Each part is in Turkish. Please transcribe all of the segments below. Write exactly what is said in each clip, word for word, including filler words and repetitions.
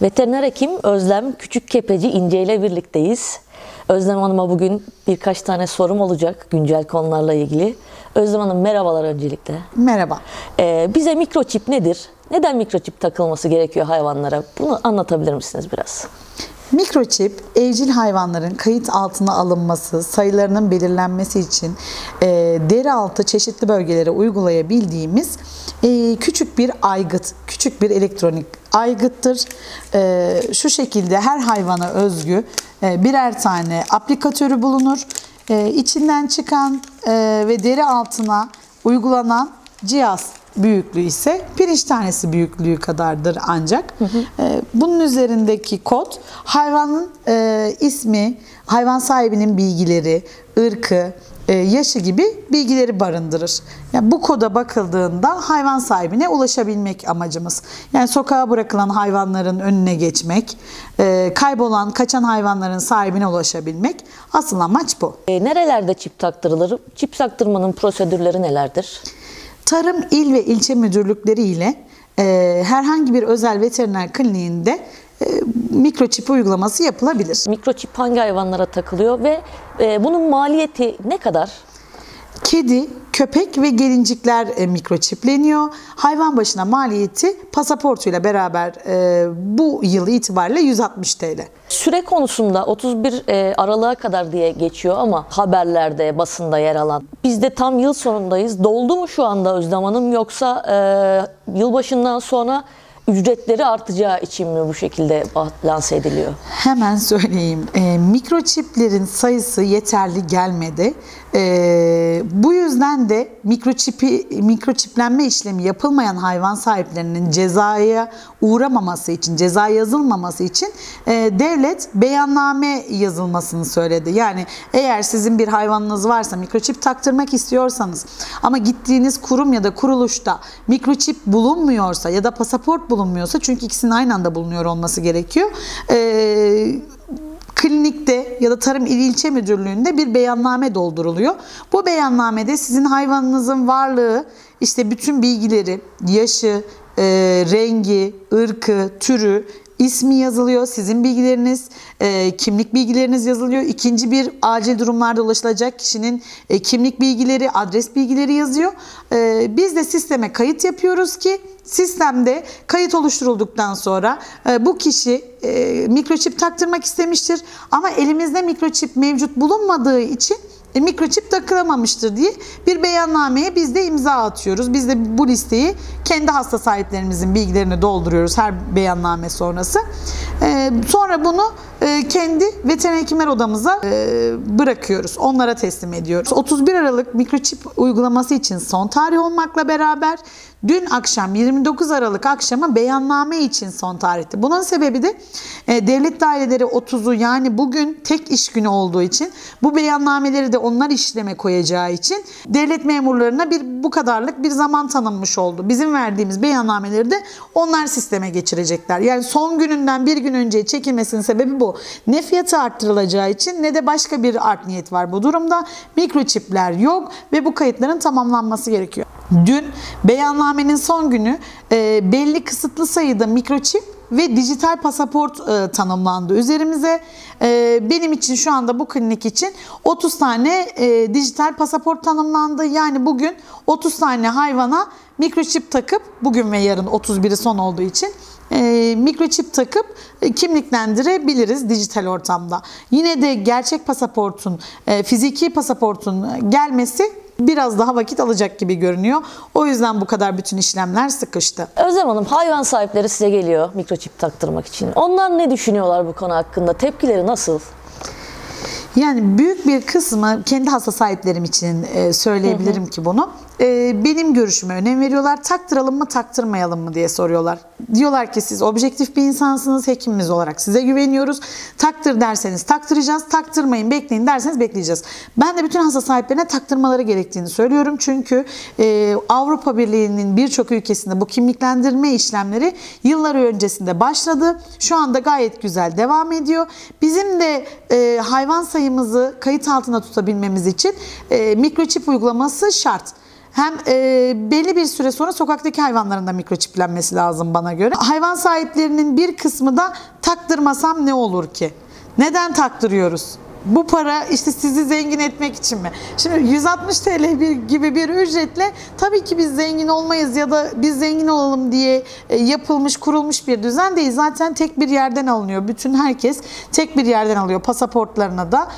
Veteriner hekim Özlem Küçükkepeci İnce ile birlikteyiz. Özlem Hanım'a bugün birkaç tane sorum olacak güncel konularla ilgili. Özlem Hanım merhabalar öncelikle. Merhaba. Ee, bize mikroçip nedir? Neden mikroçip takılması gerekiyor hayvanlara? Bunu anlatabilir misiniz biraz? Mikroçip, evcil hayvanların kayıt altına alınması, sayılarının belirlenmesi için e, deri altı çeşitli bölgelere uygulayabildiğimiz e, küçük bir aygıt, küçük bir elektronik aygıttır. E, şu şekilde her hayvana özgü e, birer tane aplikatörü bulunur. E, içinden çıkan e, ve deri altına uygulanan cihaz büyüklüğü ise pirinç tanesi büyüklüğü kadardır ancak. Hı hı. Bunun üzerindeki kod hayvanın e, ismi, hayvan sahibinin bilgileri, ırkı, e, yaşı gibi bilgileri barındırır. Yani bu koda bakıldığında hayvan sahibine ulaşabilmek amacımız. Yani sokağa bırakılan hayvanların önüne geçmek, e, kaybolan, kaçan hayvanların sahibine ulaşabilmek. Asıl amaç bu. E, nerelerde çip taktırılır? Çip taktırmanın prosedürleri nelerdir? Tarım il ve ilçe müdürlükleri ile e, herhangi bir özel veteriner kliniğinde e, mikroçip uygulaması yapılabilir. Mikroçip hangi hayvanlara takılıyor ve e, bunun maliyeti ne kadar? Kedi, köpek ve gelincikler e, mikroçipleniyor. Hayvan başına maliyeti pasaportuyla beraber e, bu yıl itibariyle yüz altmış TL. Süre konusunda otuz bir Aralık'a kadar diye geçiyor ama haberlerde, basında yer alan. Biz de tam yıl sonundayız. Doldu mu şu anda Özlem Hanım, yoksa e, yılbaşından sonra ücretleri artacağı için mi bu şekilde lanse ediliyor? Hemen söyleyeyim. E, mikroçiplerin sayısı yeterli gelmedi. E, bu yüzden de mikroçipi, mikroçiplenme işlemi yapılmayan hayvan sahiplerinin cezaya uğramaması için, ceza yazılmaması için e, devlet beyanname yazılmasını söyledi. Yani eğer sizin bir hayvanınız varsa, mikroçip taktırmak istiyorsanız ama gittiğiniz kurum ya da kuruluşta mikroçip bulunmuyorsa ya da pasaport bulunmuyorsa, çünkü ikisinin aynı anda bulunuyor olması gerekiyor, Ee, klinikte ya da Tarım İl İlçe Müdürlüğü'nde bir beyanname dolduruluyor. Bu beyannamede sizin hayvanınızın varlığı, işte bütün bilgileri, yaşı, e, rengi, ırkı, türü, İsmi yazılıyor, sizin bilgileriniz, e, kimlik bilgileriniz yazılıyor. İkinci bir acil durumlarda ulaşılacak kişinin e, kimlik bilgileri, adres bilgileri yazıyor. E, biz de sisteme kayıt yapıyoruz ki sistemde kayıt oluşturulduktan sonra e, bu kişi e, mikroçip taktırmak istemiştir ama elimizde mikroçip mevcut bulunmadığı için E, mikroçip takılamamıştır diye bir beyannameye biz de imza atıyoruz. Biz de bu listeyi kendi hasta sahiplerimizin bilgilerini dolduruyoruz her beyanname sonrası. E, sonra bunu e, kendi veteriner hekimler odamıza e, bırakıyoruz. Onlara teslim ediyoruz. otuz bir Aralık mikroçip uygulaması için son tarih olmakla beraber dün akşam yirmi dokuz Aralık akşamı beyanname için son tarihti. Bunun sebebi de e, devlet daireleri otuzu, yani bugün tek iş günü olduğu için, bu beyannameleri de onlar işleme koyacağı için devlet memurlarına bir bu kadarlık bir zaman tanınmış oldu. Bizim verdiğimiz beyannameleri de onlar sisteme geçirecekler. Yani son gününden bir gün önce çekilmesinin sebebi bu. Ne fiyatı arttırılacağı için ne de başka bir art niyet var bu durumda. Mikroçipler yok ve bu kayıtların tamamlanması gerekiyor. Dün beyannamenin son günü e, belli kısıtlı sayıda mikroçip ve dijital pasaport e, tanımlandı üzerimize. E, benim için şu anda bu klinik için otuz tane e, dijital pasaport tanımlandı. Yani bugün otuz tane hayvana mikroçip takıp, bugün ve yarın otuz biri son olduğu için E, mikroçip takıp e, kimliklendirebiliriz dijital ortamda. Yine de gerçek pasaportun, e, fiziki pasaportun gelmesi biraz daha vakit alacak gibi görünüyor. O yüzden bu kadar bütün işlemler sıkıştı. Özlem Hanım, hayvan sahipleri size geliyor mikroçip taktırmak için. Onlar ne düşünüyorlar bu konu hakkında? Tepkileri nasıl? Yani büyük bir kısmı, kendi hasta sahiplerim için söyleyebilirim hı hı. ki bunu. Benim görüşüme önem veriyorlar. Taktıralım mı, taktırmayalım mı diye soruyorlar. Diyorlar ki siz objektif bir insansınız, hekimimiz olarak size güveniyoruz. Taktır derseniz taktıracağız, taktırmayın, bekleyin derseniz bekleyeceğiz. Ben de bütün hasta sahiplerine taktırmaları gerektiğini söylüyorum. Çünkü e, Avrupa Birliği'nin birçok ülkesinde bu kimliklendirme işlemleri yıllar öncesinde başladı. Şu anda gayet güzel devam ediyor. Bizim de e, hayvan sayımızı kayıt altında tutabilmemiz için e, mikroçip uygulaması şart. hem e, belli bir süre sonra sokaktaki hayvanların da mikroçiplenmesi lazım bana göre. Hayvan sahiplerinin bir kısmı da taktırmasam ne olur ki? Neden taktırıyoruz? Bu para işte sizi zengin etmek için mi? Şimdi yüz altmış TL bir, gibi bir ücretle tabii ki biz zengin olmayız ya da biz zengin olalım diye yapılmış, kurulmuş bir düzen değil. Zaten tek bir yerden alınıyor. Bütün herkes tek bir yerden alıyor. Pasaportlarına da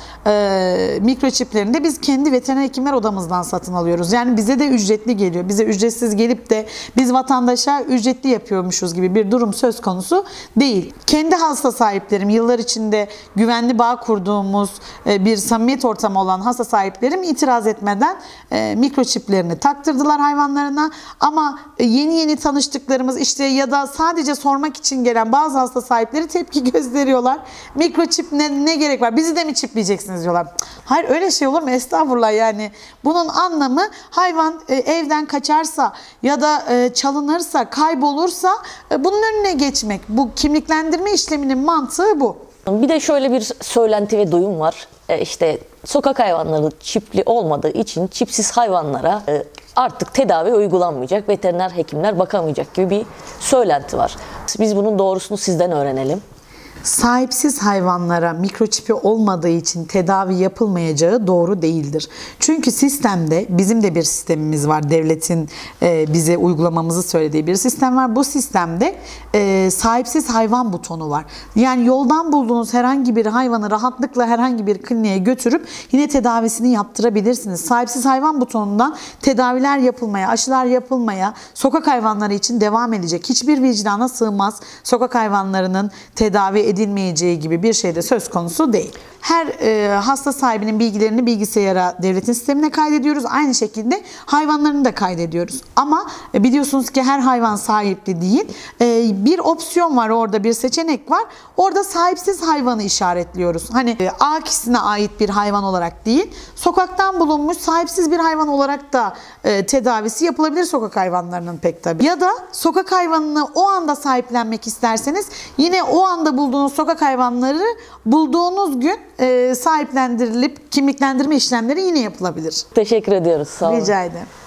e, mikroçiplerini de biz kendi veteriner hekimler odamızdan satın alıyoruz. Yani bize de ücretli geliyor. Bize ücretsiz gelip de biz vatandaşa ücretli yapıyormuşuz gibi bir durum söz konusu değil. Kendi hasta sahiplerim, yıllar içinde güvenli bağ kurduğumuz bir samimiyet ortamı olan hasta sahiplerim itiraz etmeden e, mikroçiplerini taktırdılar hayvanlarına. Ama yeni yeni tanıştıklarımız işte ya da sadece sormak için gelen bazı hasta sahipleri tepki gösteriyorlar. Mikroçip ne, ne gerek var? Bizi de mi çipleyeceksiniz diyorlar. Hayır, öyle şey olur mu? Estağfurullah yani. Bunun anlamı hayvan e, evden kaçarsa ya da e, çalınırsa, kaybolursa e, bunun önüne geçmek. Bu kimliklendirme işleminin mantığı bu. Bir de şöyle bir söylenti ve duyum var. E işte sokak hayvanları çipli olmadığı için çipsiz hayvanlara e, artık tedavi uygulanmayacak, veteriner hekimler bakamayacak gibi bir söylenti var. Biz bunun doğrusunu sizden öğrenelim. Sahipsiz hayvanlara mikroçipi olmadığı için tedavi yapılmayacağı doğru değildir. Çünkü sistemde bizim de bir sistemimiz var. Devletin e, bize uygulamamızı söylediği bir sistem var. Bu sistemde e, sahipsiz hayvan butonu var. Yani yoldan bulduğunuz herhangi bir hayvanı rahatlıkla herhangi bir kliniğe götürüp yine tedavisini yaptırabilirsiniz. Sahipsiz hayvan butonundan tedaviler yapılmaya, aşılar yapılmaya, sokak hayvanları için devam edecek. Hiçbir vicdana sığmaz. Sokak hayvanlarının tedavi edilmeyeceği gibi bir şey de söz konusu değil. Her e, hasta sahibinin bilgilerini bilgisayara, devletin sistemine kaydediyoruz. Aynı şekilde hayvanlarını da kaydediyoruz. Ama e, biliyorsunuz ki her hayvan sahipli değil. E, bir opsiyon var orada, bir seçenek var. Orada sahipsiz hayvanı işaretliyoruz. Hani e, A kişisine ait bir hayvan olarak değil, sokaktan bulunmuş sahipsiz bir hayvan olarak da e, tedavisi yapılabilir sokak hayvanlarının pek tabii. Ya da sokak hayvanını o anda sahiplenmek isterseniz yine o anda bulduğunuz sokak hayvanları bulduğunuz gün e, sahiplendirilip kimliklendirme işlemleri yine yapılabilir. Teşekkür ediyoruz. Sağ olun. Rica ederim.